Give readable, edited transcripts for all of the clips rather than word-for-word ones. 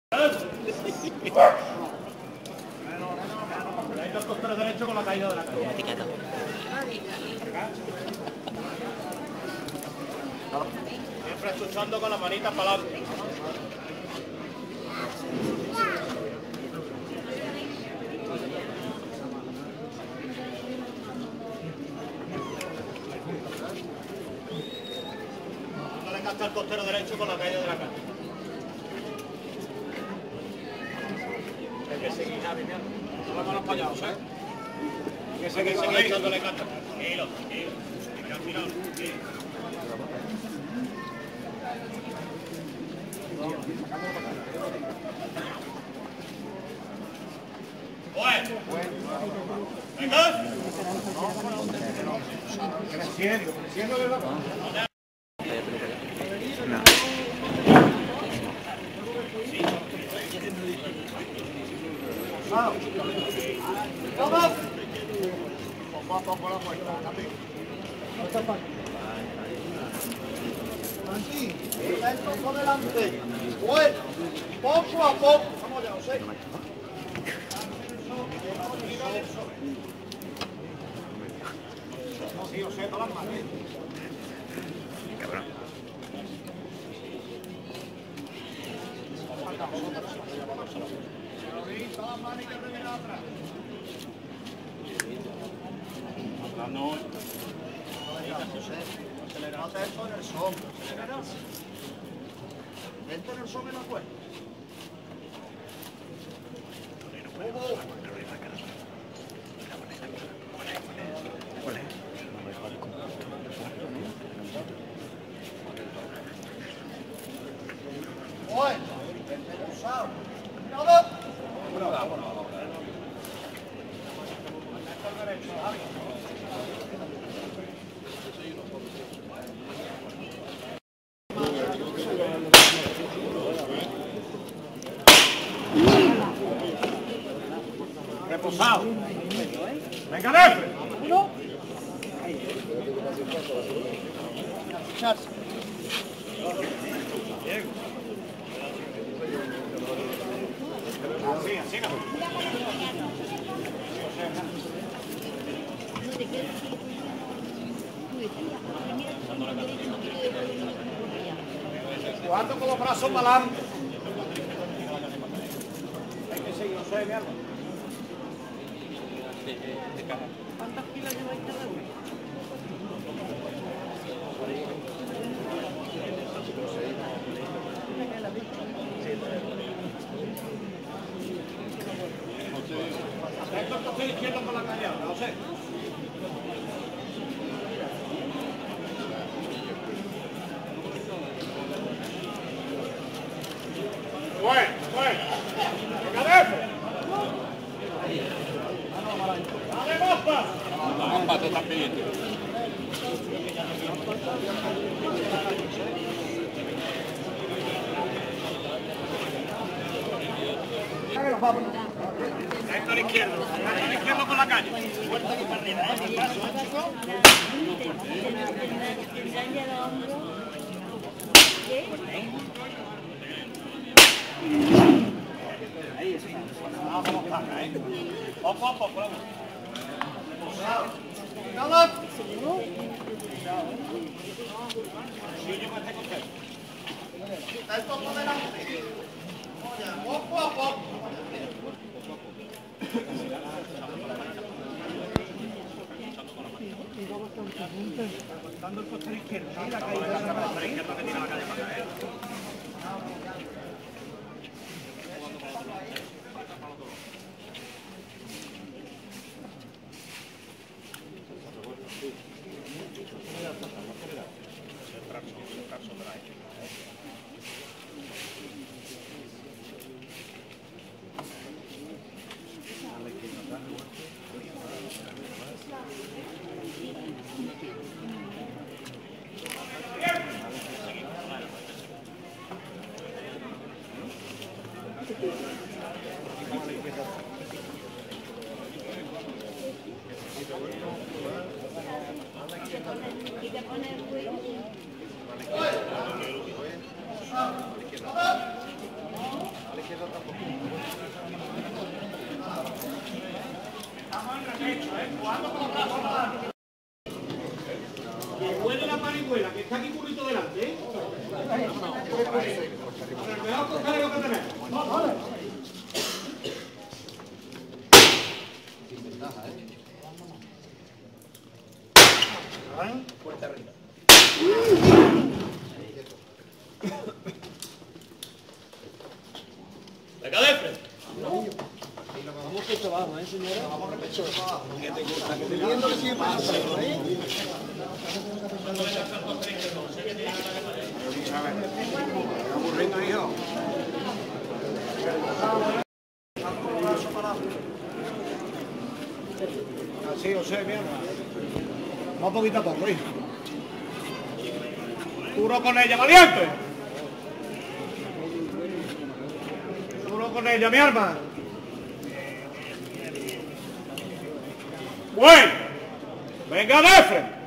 Ahí los costeros derechos con la caída de la calle. Etiqueta. Siempre escuchando con las manitas para adelante. No le casta el costero derecho con la caída de la calle. Hay que seguir, Javi, mira. No vamos para allá, ¿sabes? Hay que seguir echándole casta. Tranquilo, tranquilo. Hay que al final, tranquilo. Venga. Creciendo de la... ¡Vamos! Poco a poco la puerta, Francis, está el tronco delante. Bueno, poco a poco. Vamos ya, José. Sí, José, todas las manos. Cabrón. Todas las manos y que reviene atrás. No. Acelerate esto en el sol. Vente en el sol en la puerta. Bueno, vente usado. Reposado. Venga, Nefe. Uno. Echarse. Así, así no. Jugando con los brazos para adelante. Hay que seguir, no sé, mierda. ¿Cuántas kilos lleváis cada uno? Esto es costero izquierdo con la callada, no sé. Bueno. ¡Cadefe! ¡Dale, mopa! La mopa te está pidiendo. Sector izquierdo con la calle. Fuerza aquí para arriba, paso, chico. Vamos, taca, Poco a poco, vamos. ¡Vamos! Está el topo delante. Poco a poco. Dando el costero izquierdo, ¿sí? La caída de la calle izquierda que tira la calle para acá, Que huele la parihuela, que está aquí currito delante, ¿eh? El mejor costalero que tenemos. Fuerte arriba. Venga, de frente. Vamos pecho abajo, señora. Vamos a pecho abajo. Que te gusta, que te viendo que siempre pasa, ¿eh? Aburriendo, hijo. Así, José, mierda. Va poquito a poco, hijo. Duro con ella, valiente. Duro con ella, mi arma. Bueno. Venga, de frente.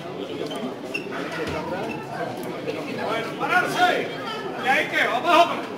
Bueno, pararse. Y ahí que, vamos a